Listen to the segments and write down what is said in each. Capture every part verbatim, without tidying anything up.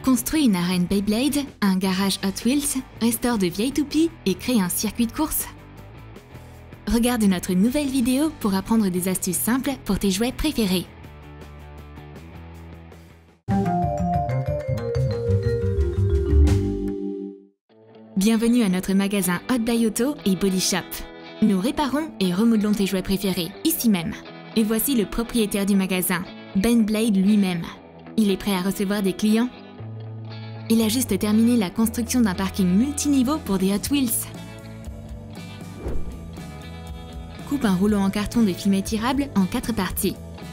Construis une arène Beyblade, un garage Hot Wheels, restaure de vieilles toupies et crée un circuit de course. Regarde notre nouvelle vidéo pour apprendre des astuces simples pour tes jouets préférés. Bienvenue à notre magasin Hot Buy Auto et Body Shop. Nous réparons et remodelons tes jouets préférés, ici même. Et voici le propriétaire du magasin, Ben Blade lui-même. Il est prêt à recevoir des clients. Il a juste terminé la construction d'un parking multiniveau pour des Hot Wheels. Coupe un rouleau en carton de film étirable en quatre parties.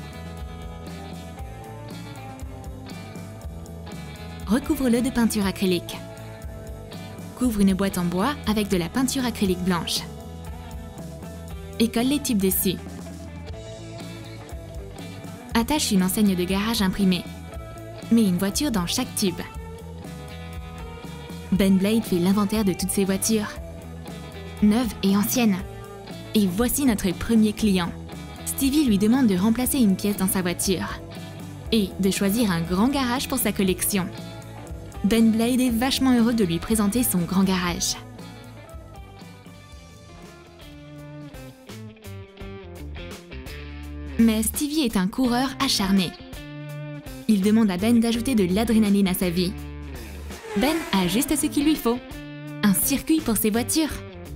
Recouvre-le de peinture acrylique. Couvre une boîte en bois avec de la peinture acrylique blanche. Et colle les tubes dessus. Attache une enseigne de garage imprimée. Mets une voiture dans chaque tube. Ben Blade fait l'inventaire de toutes ses voitures, neuves et anciennes. Et voici notre premier client. Stevie lui demande de remplacer une pièce dans sa voiture et de choisir un grand garage pour sa collection. Ben Blade est vachement heureux de lui présenter son grand garage. Mais Stevie est un coureur acharné. Il demande à Ben d'ajouter de l'adrénaline à sa vie. Ben a juste ce qu'il lui faut. Un circuit pour ses voitures.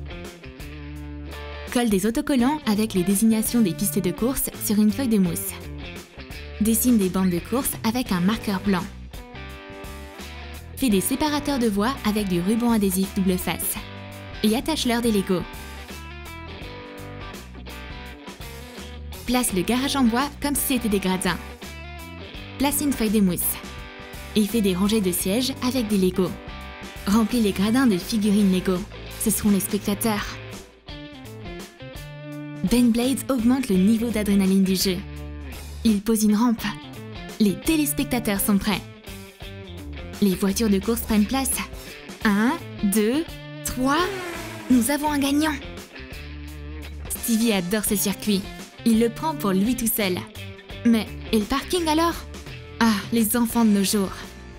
Colle des autocollants avec les désignations des pistes de course sur une feuille de mousse. Dessine des bandes de course avec un marqueur blanc. Fais des séparateurs de voies avec du ruban adhésif double face. Et attache-leur des Legos. Place le garage en bois comme si c'était des gradins. Place une feuille de mousse. Et fais des rangées de sièges avec des Legos. Remplis les gradins de figurines Lego. Ce seront les spectateurs. Ben Blade augmente le niveau d'adrénaline du jeu. Il pose une rampe. Les téléspectateurs sont prêts. Les voitures de course prennent place. Un, deux, trois. Nous avons un gagnant. Stevie adore ce circuit. Il le prend pour lui tout seul. Mais, et le parking alors? Ah, les enfants de nos jours.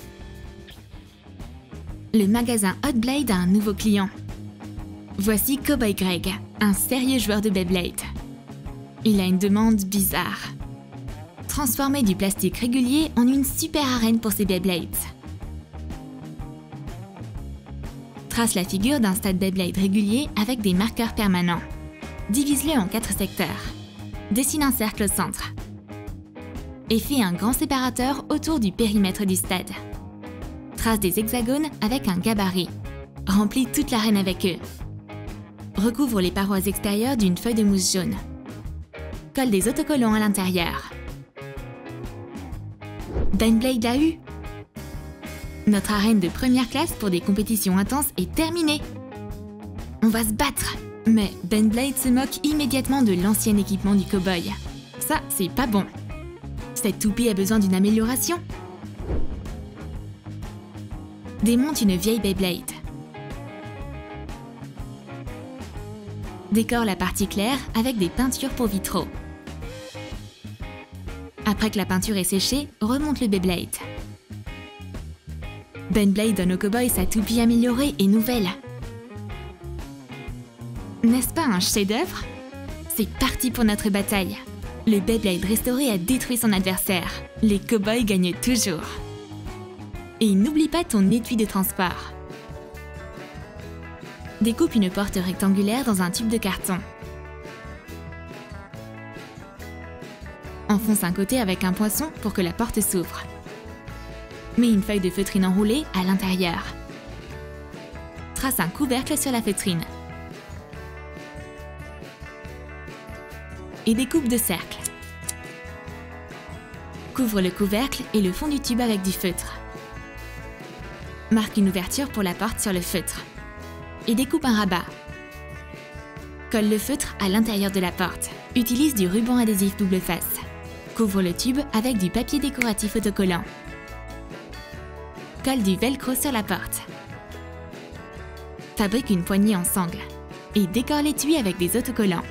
Le magasin Hot Blade a un nouveau client. Voici Cowboy Greg, un sérieux joueur de Beyblade. Il a une demande bizarre. Transformer du plastique régulier en une super arène pour ses Beyblades. Trace la figure d'un stade Beyblade régulier avec des marqueurs permanents. Divise-le en quatre secteurs. Dessine un cercle au centre. Et fais un grand séparateur autour du périmètre du stade. Trace des hexagones avec un gabarit. Remplis toute l'arène avec eux. Recouvre les parois extérieures d'une feuille de mousse jaune. Colle des autocollants à l'intérieur. Ben Blade l'a eu! Notre arène de première classe pour des compétitions intenses est terminée. On va se battre! Mais Ben Blade se moque immédiatement de l'ancien équipement du cow-boy. Ça, c'est pas bon. Cette toupie a besoin d'une amélioration. Démonte une vieille Beyblade. Décore la partie claire avec des peintures pour vitraux. Après que la peinture est séchée, remonte le Beyblade. Ben Blade donne au cow-boy sa toupie améliorée et nouvelle. N'est-ce pas un chef-d'œuvre? C'est parti pour notre bataille. Le Beyblade restauré a détruit son adversaire. Les cow-boys gagnent toujours. Et n'oublie pas ton étui de transport. Découpe une porte rectangulaire dans un tube de carton. Enfonce un côté avec un poinçon pour que la porte s'ouvre. Mets une feuille de feutrine enroulée à l'intérieur. Trace un couvercle sur la feutrine. Et découpe de cercles. Couvre le couvercle et le fond du tube avec du feutre. Marque une ouverture pour la porte sur le feutre. Et découpe un rabat. Colle le feutre à l'intérieur de la porte. Utilise du ruban adhésif double face. Couvre le tube avec du papier décoratif autocollant. Colle du velcro sur la porte. Fabrique une poignée en sangle. Et décore l'étui avec des autocollants.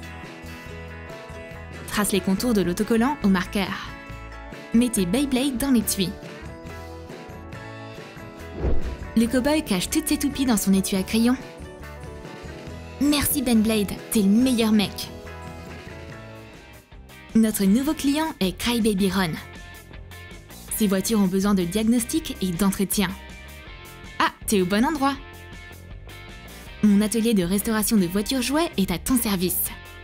Trace les contours de l'autocollant au marqueur. Mettez Beyblade dans l'étui. Le cow-boy cache toutes ses toupies dans son étui à crayon. Merci Ben Blade, t'es le meilleur mec. Notre nouveau client est Crybaby Ron. Ces voitures ont besoin de diagnostic et d'entretien. Ah, t'es au bon endroit. Mon atelier de restauration de voitures jouets est à ton service.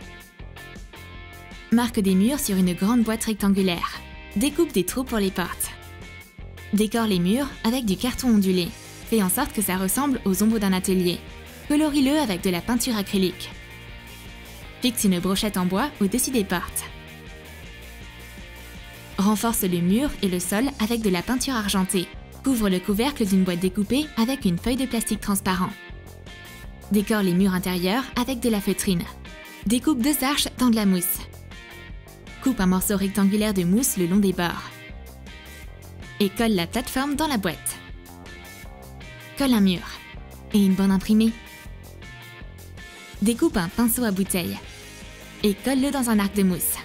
Marque des murs sur une grande boîte rectangulaire. Découpe des trous pour les portes. Décore les murs avec du carton ondulé. Fais en sorte que ça ressemble aux ombres d'un atelier. Colorie-le avec de la peinture acrylique. Fixe une brochette en bois au-dessus des portes. Renforce le mur et le sol avec de la peinture argentée. Couvre le couvercle d'une boîte découpée avec une feuille de plastique transparent. Décore les murs intérieurs avec de la feutrine. Découpe deux arches dans de la mousse. Coupe un morceau rectangulaire de mousse le long des bords. Et colle la plateforme dans la boîte. Colle un mur. Et une bande imprimée. Découpe un pinceau à bouteille. Et colle-le dans un arc de mousse.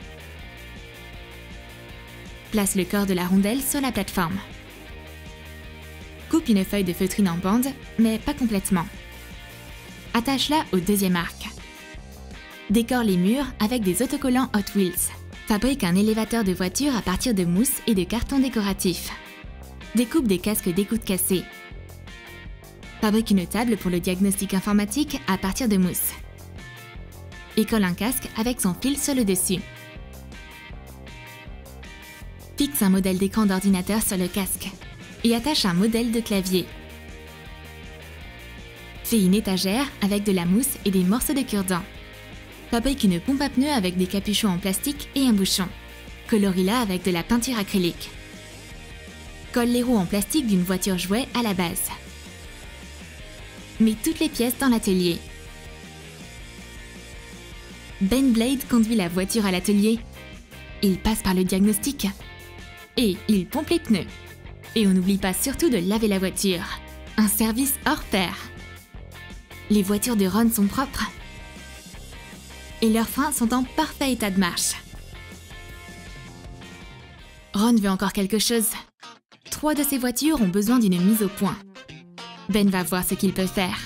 Place le corps de la rondelle sur la plateforme. Coupe une feuille de feutrine en bande, mais pas complètement. Attache-la au deuxième arc. Décore les murs avec des autocollants Hot Wheels. Fabrique un élévateur de voiture à partir de mousse et de carton décoratif. Découpe des casques d'écoute cassés. Fabrique une table pour le diagnostic informatique à partir de mousse. Et colle un casque avec son fil sur le dessus. Fixe un modèle d'écran d'ordinateur sur le casque et attache un modèle de clavier. Fais une étagère avec de la mousse et des morceaux de cure-dent. Fabrique une pompe à pneus avec des capuchons en plastique et un bouchon. Colorie-la avec de la peinture acrylique. Colle les roues en plastique d'une voiture jouet à la base. Mets toutes les pièces dans l'atelier. Ben Blade conduit la voiture à l'atelier. Il passe par le diagnostic. Et il pompe les pneus. Et on n'oublie pas surtout de laver la voiture. Un service hors pair. Les voitures de Ron sont propres. Et leurs freins sont en parfait état de marche. Ron veut encore quelque chose. Trois de ces voitures ont besoin d'une mise au point. Ben va voir ce qu'il peut faire.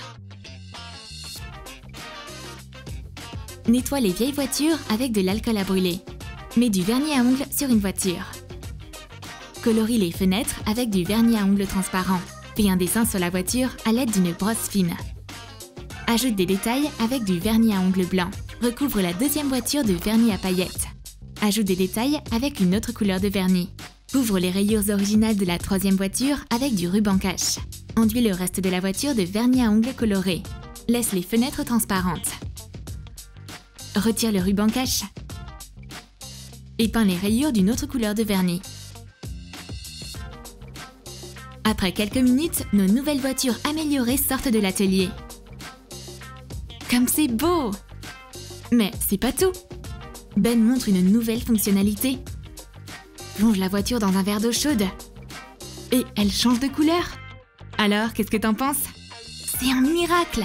Nettoie les vieilles voitures avec de l'alcool à brûler. Mets du vernis à ongles sur une voiture. Colorie les fenêtres avec du vernis à ongles transparent. Fais un dessin sur la voiture à l'aide d'une brosse fine. Ajoute des détails avec du vernis à ongles blanc. Recouvre la deuxième voiture de vernis à paillettes. Ajoute des détails avec une autre couleur de vernis. Couvre les rayures originales de la troisième voiture avec du ruban cache. Enduis le reste de la voiture de vernis à ongles coloré. Laisse les fenêtres transparentes. Retire le ruban cache. Et peins les rayures d'une autre couleur de vernis. Après quelques minutes, nos nouvelles voitures améliorées sortent de l'atelier. Comme c'est beau! Mais c'est pas tout! Ben montre une nouvelle fonctionnalité. Plonge la voiture dans un verre d'eau chaude. Et elle change de couleur. Alors, qu'est-ce que t'en penses? C'est un miracle!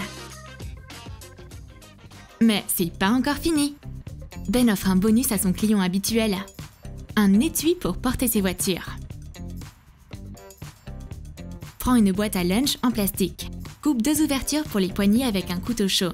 Mais c'est pas encore fini. Ben offre un bonus à son client habituel. Un étui pour porter ses voitures. Prends une boîte à lunch en plastique. Coupe deux ouvertures pour les poignées avec un couteau chaud.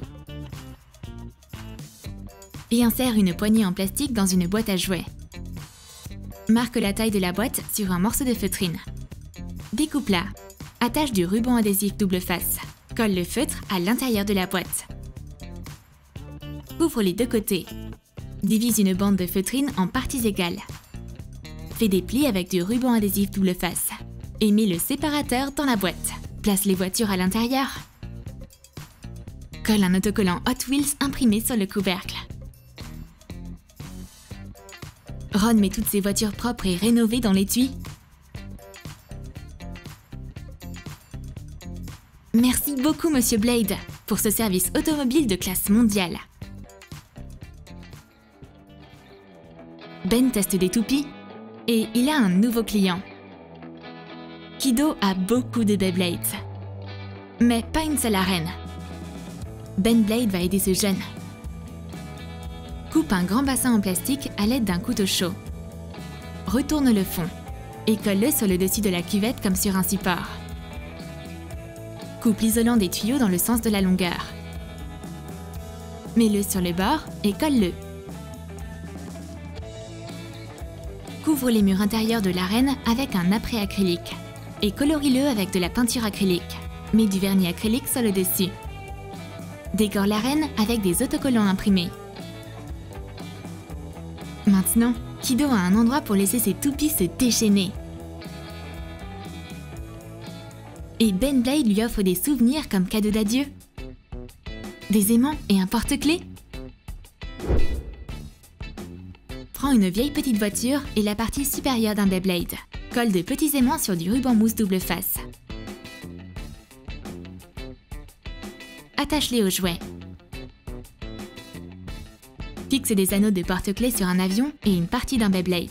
Et insère une poignée en plastique dans une boîte à jouets. Marque la taille de la boîte sur un morceau de feutrine. Découpe-la. Attache du ruban adhésif double face. Colle le feutre à l'intérieur de la boîte. Couvre les deux côtés. Divise une bande de feutrine en parties égales. Fais des plis avec du ruban adhésif double face. Et mets le séparateur dans la boîte. Place les voitures à l'intérieur. Colle un autocollant Hot Wheels imprimé sur le couvercle. Ron met toutes ses voitures propres et rénovées dans l'étui. Merci beaucoup, Monsieur Blade, pour ce service automobile de classe mondiale. Ben teste des toupies et il a un nouveau client. Kido a beaucoup de Beyblades, mais pas une seule arène. Ben Blade va aider ce jeune. Coupe un grand bassin en plastique à l'aide d'un couteau chaud. Retourne le fond et colle-le sur le dessus de la cuvette comme sur un support. Coupe l'isolant des tuyaux dans le sens de la longueur. Mets-le sur le bord et colle-le. Couvre les murs intérieurs de l'arène avec un apprêt acrylique et colorie-le avec de la peinture acrylique. Mets du vernis acrylique sur le dessus. Décore l'arène avec des autocollants imprimés. Maintenant, Kido a un endroit pour laisser ses toupies se déchaîner. Et Beyblade lui offre des souvenirs comme cadeau d'adieu. Des aimants et un porte-clés. Prends une vieille petite voiture et la partie supérieure d'un Beyblade. Colle de petits aimants sur du ruban mousse double face. Attache-les au jouet. Fixe des anneaux de porte-clés sur un avion et une partie d'un Beyblade.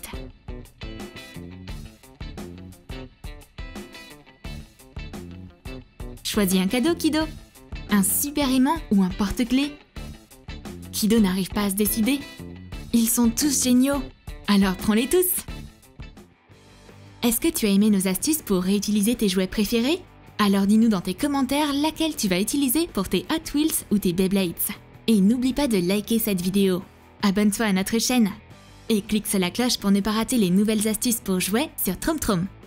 Choisis un cadeau, Kido. Un super aimant ou un porte-clés? Kido n'arrive pas à se décider. Ils sont tous géniaux. Alors prends-les tous. Est-ce que tu as aimé nos astuces pour réutiliser tes jouets préférés? Alors dis-nous dans tes commentaires laquelle tu vas utiliser pour tes Hot Wheels ou tes Beyblades. Et n'oublie pas de liker cette vidéo. Abonne-toi à notre chaîne. Et clique sur la cloche pour ne pas rater les nouvelles astuces pour jouer sur Troom Troom.